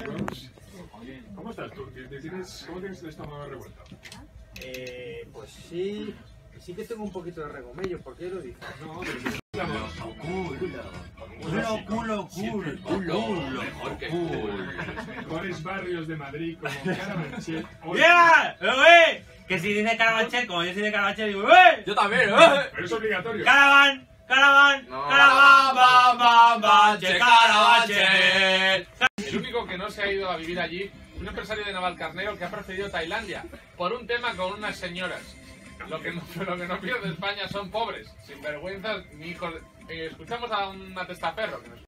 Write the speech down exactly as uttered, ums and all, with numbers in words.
amigos. ¿Cómo estás tú? ¿Tienes, ¿Cómo tienes el estómago revuelto? Eh, pues sí, sí que tengo un poquito de regomello, ¿por qué lo dices? No, pero Culo, culo, culo, culo, mejor que los mejores barrios de Madrid como Carabanchel. ¡Yeah! ¡Eh! Que si dice Carabanchel, como yo soy de Carabanchel, digo ¡eh! Yo también, ¿eh? Pero es obligatorio. ¡Caravan! ¡Caravan! No. ¡Caravan! ¡Bam, bam, bam! ¡Che, Carabanchel! El único que no se ha ido a vivir allí, un empresario de Navalcarnero que ha preferido Tailandia por un tema con unas señoras. Lo que no, lo que no pierde España son pobres, sinvergüenzas ni hijos. Eh, escuchamos a un testaferro que nos